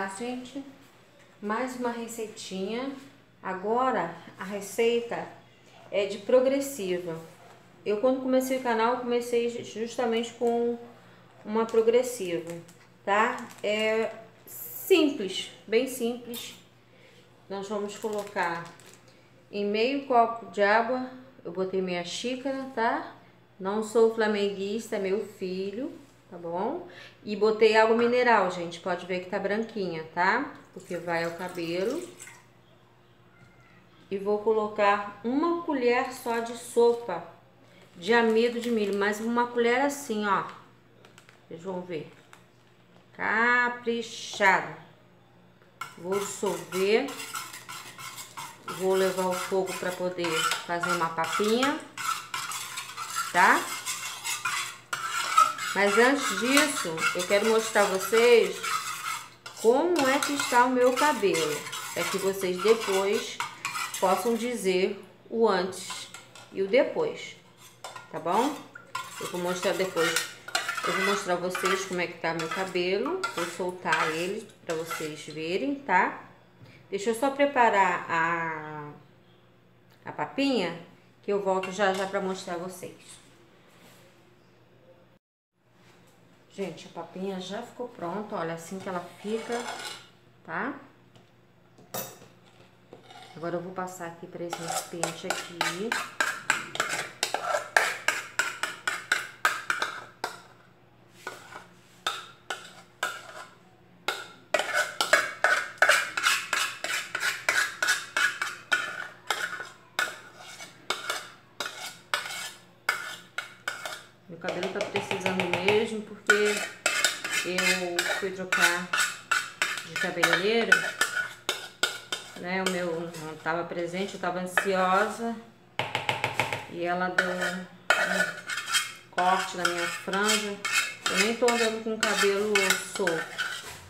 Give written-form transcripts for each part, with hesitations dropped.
gente? Mais uma receitinha. Agora a receita é de progressiva. Eu, quando comecei o canal, comecei justamente com uma progressiva, tá? É simples, bem simples. Nós vamos colocar em meio copo de água. Eu botei meia xícara, tá? Não sou flamenguista, é meu filho, tá bom? E botei água mineral, gente. Pode ver que tá branquinha, tá? Porque vai ao cabelo. E vou colocar uma colher só de sopa de amido de milho, mas uma colher assim, ó. Vocês vão ver. Caprichado. Vou dissolver. Vou levar ao fogo para poder fazer uma papinha, tá? Mas antes disso, eu quero mostrar a vocês como é que está o meu cabelo. É que vocês depois possam dizer o antes e o depois, tá bom? Eu vou mostrar depois. Eu vou mostrar a vocês como é que tá meu cabelo. Vou soltar ele para vocês verem, tá? Deixa eu só preparar a papinha, que eu volto já já para mostrar a vocês. Gente, a papinha já ficou pronta, olha, assim que ela fica, tá? Agora eu vou passar aqui para esse recipiente aqui. Meu cabelo tá precisando mesmo, porque eu fui trocar de cabeleireiro, né? O meu não tava presente, eu tava ansiosa e ela deu um corte na minha franja. Eu nem tô andando com o cabelo solto.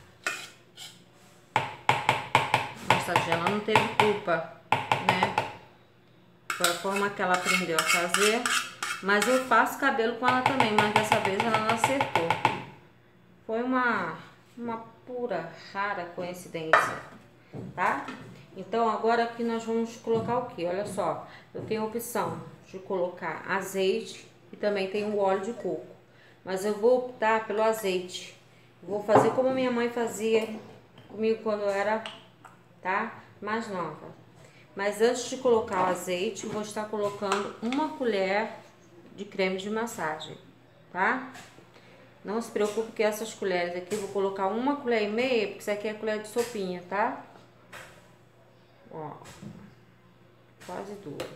Mas tadinha, ela não teve culpa, né? Foi a forma que ela aprendeu a fazer. Mas eu faço cabelo com ela também, mas dessa vez ela não acertou. Foi uma pura, rara coincidência, tá? Então agora aqui nós vamos colocar o que? Olha só, eu tenho a opção de colocar azeite e também tenho o óleo de coco. Mas eu vou optar pelo azeite. Vou fazer como minha mãe fazia comigo quando eu era, tá? Mais nova. Mas antes de colocar o azeite, eu vou estar colocando uma colher de creme de massagem, tá? Não se preocupe que essas colheres aqui, eu vou colocar uma colher e meia, porque isso aqui é colher de sopinha, tá? Ó, quase duas.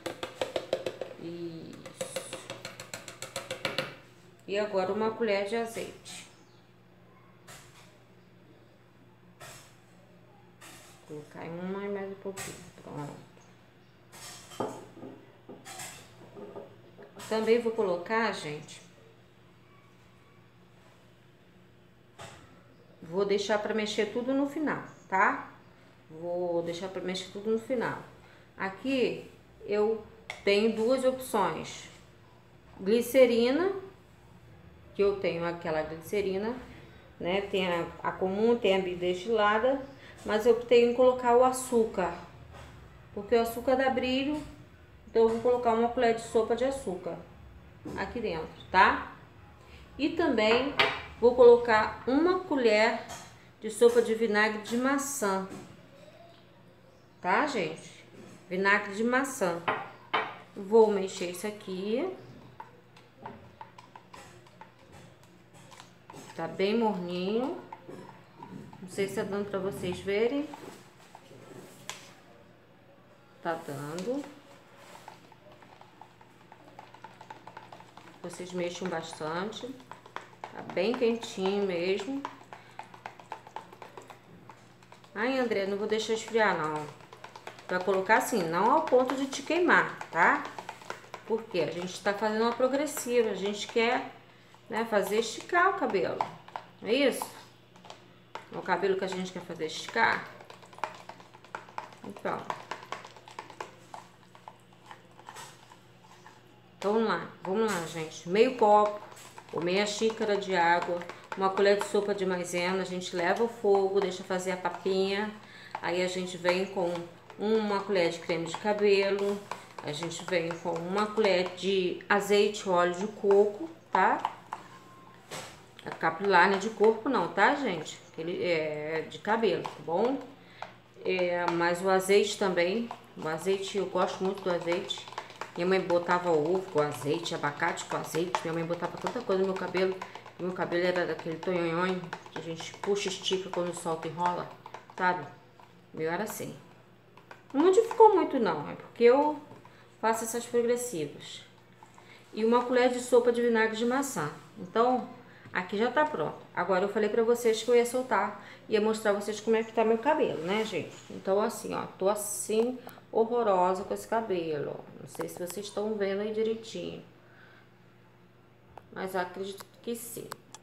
Isso. E agora uma colher de azeite. Vou colocar em uma e mais um pouquinho, pronto. Também vou colocar, gente, vou deixar para mexer tudo no final, tá? Vou deixar para mexer tudo no final. Aqui eu tenho duas opções. Glicerina, que eu tenho aquela glicerina, né? Tem a comum, tem a bidestilada, mas eu optei em colocar o açúcar, porque o açúcar dá brilho. Então eu vou colocar uma colher de sopa de açúcar aqui dentro, tá? E também vou colocar uma colher de sopa de vinagre de maçã, tá, gente? Vinagre de maçã. Vou mexer isso aqui. Tá bem morninho. Não sei se tá dando pra vocês verem. Tá dando. Vocês mexam bastante. Tá bem quentinho mesmo. Ai, André, não vou deixar esfriar, não. Vai colocar assim, não ao ponto de te queimar, tá? Porque a gente tá fazendo uma progressiva. A gente quer, né, fazer esticar o cabelo. Não é isso? É o cabelo que a gente quer fazer esticar. Então. Então, vamos lá, gente. Meio copo ou meia xícara de água. uma colher de sopa de maisena, a gente leva ao fogo, deixa fazer a papinha, aí a gente vem com uma colher de creme de cabelo, a gente vem com uma colher de azeite, óleo de coco, tá? A capilar, né? De corpo não, tá, gente? Aquele é de cabelo, tá bom? Mas o azeite também, o azeite, eu gosto muito do azeite. Minha mãe botava ovo com azeite, abacate com azeite, minha mãe botava tanta coisa no meu cabelo. Meu cabelo era daquele tonhonhon que a gente puxa, estica quando solta e enrola, sabe? O meu era assim. Não modificou muito não, é porque eu faço essas progressivas. E uma colher de sopa de vinagre de maçã. Então, aqui já tá pronto. Agora eu falei pra vocês que eu ia soltar, ia mostrar pra vocês como é que tá meu cabelo, né, gente? Então, assim, ó, tô assim, horrorosa com esse cabelo, ó. Não sei se vocês estão vendo aí direitinho. Mas acredito que sim.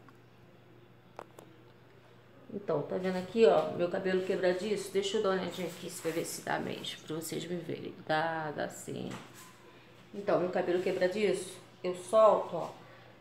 Então, tá vendo aqui, ó, meu cabelo quebradiço? Deixa eu dar uma olhadinha aqui, pra ver se dá mesmo, pra vocês me verem. Dá sim. Então, meu cabelo quebradiço, eu solto, ó.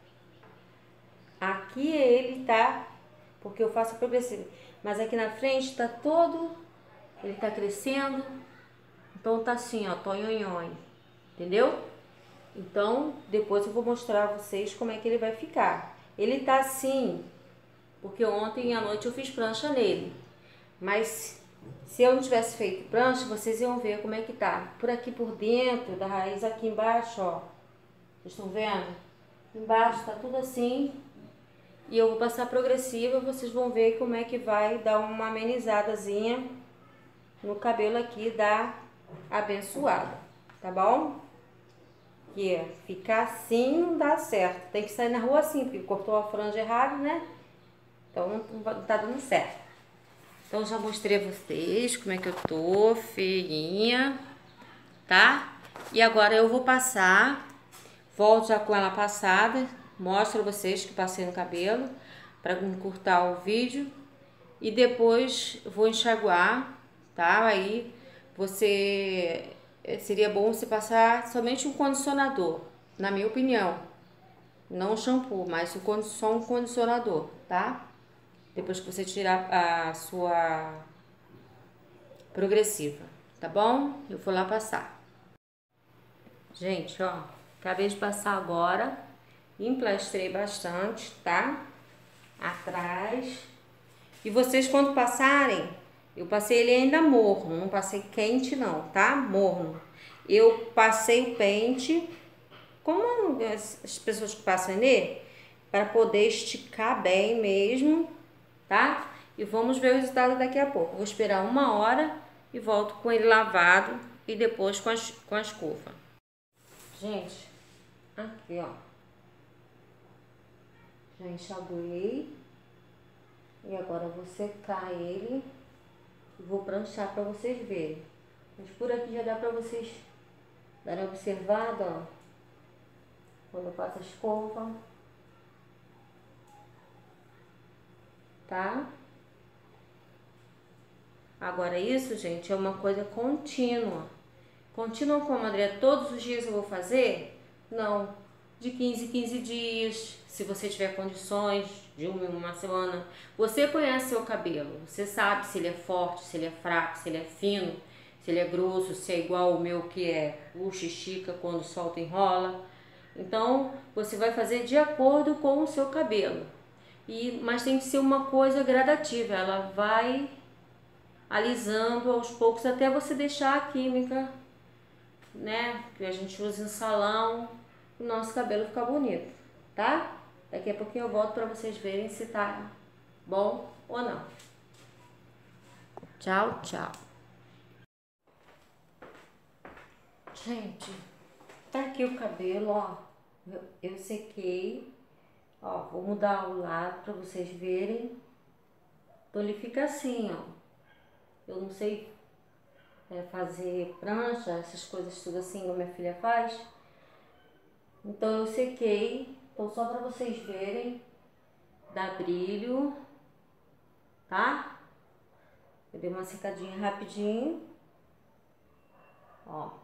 Aqui ele tá, porque eu faço progressivo, mas aqui na frente tá todo, ele tá crescendo, então tá assim, ó, tonhonhon, entendeu? Então, depois eu vou mostrar a vocês como é que ele vai ficar. Ele tá assim, porque ontem à noite eu fiz prancha nele, mas se eu não tivesse feito prancha, vocês iam ver como é que tá. Por aqui por dentro, da raiz aqui embaixo, ó, vocês estão vendo? Embaixo tá tudo assim. E eu vou passar progressiva, vocês vão ver como é que vai dar uma amenizadazinha no cabelo aqui da abençoada, tá bom? Que ficar assim não dá certo, tem que sair na rua assim, porque cortou a franja errado, né? Então não tá dando certo. Então já mostrei a vocês como é que eu tô, feinha, tá? E agora eu vou passar, volto já com ela passada, mostro a vocês que passei no cabelo, para encurtar o vídeo. E depois vou enxaguar, tá? Aí você... Seria bom você passar somente um condicionador, na minha opinião. Não um shampoo, mas só um condicionador, tá? Depois que você tirar a sua progressiva, tá bom? Eu vou lá passar. Gente, ó, acabei de passar agora. Emplastrei bastante, tá? Atrás. E vocês quando passarem, eu passei ele ainda morno, não passei quente não, tá? Morno. Eu passei o pente, como as pessoas que passam nele, para poder esticar bem mesmo, tá? E vamos ver o resultado daqui a pouco. Vou esperar 1 hora e volto com ele lavado e depois com a escova. Gente, aqui ó, já enxaguei. E agora eu vou secar ele e vou pranchar para vocês verem. Mas por aqui já dá para vocês darem uma observada, ó. Quando eu passo a escova. Tá? Agora isso, gente, é uma coisa contínua. Contínua como, André? Todos os dias eu vou fazer? Não. De 15 em 15 dias, se você tiver condições, de uma semana. Você conhece seu cabelo, você sabe se ele é forte, se ele é fraco, se ele é fino, se ele é grosso, se é igual o meu que é puxa, estica, quando solta enrola. Então, você vai fazer de acordo com o seu cabelo. Mas tem que ser uma coisa gradativa, ela vai alisando aos poucos até você deixar a química, né, que a gente usa em salão, o nosso cabelo ficar bonito, tá? Daqui a pouquinho eu volto pra vocês verem se tá bom ou não. Tchau, tchau. Gente, tá aqui o cabelo, ó. Eu sequei. Ó, vou mudar o lado pra vocês verem. Então ele fica assim, ó. Eu não sei fazer prancha, essas coisas tudo assim, como minha filha faz. Então eu sequei. Então só pra vocês verem. Dá brilho, tá? Eu dei uma secadinha rapidinho. Ó.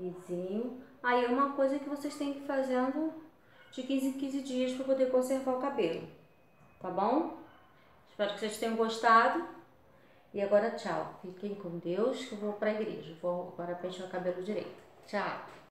lisinho. Aí é uma coisa que vocês têm que ir fazendo de 15 em 15 dias para poder conservar o cabelo, tá bom? Espero que vocês tenham gostado. E agora tchau. Fiquem com Deus que eu vou para a igreja. Vou agora pentear o cabelo direito. Tchau.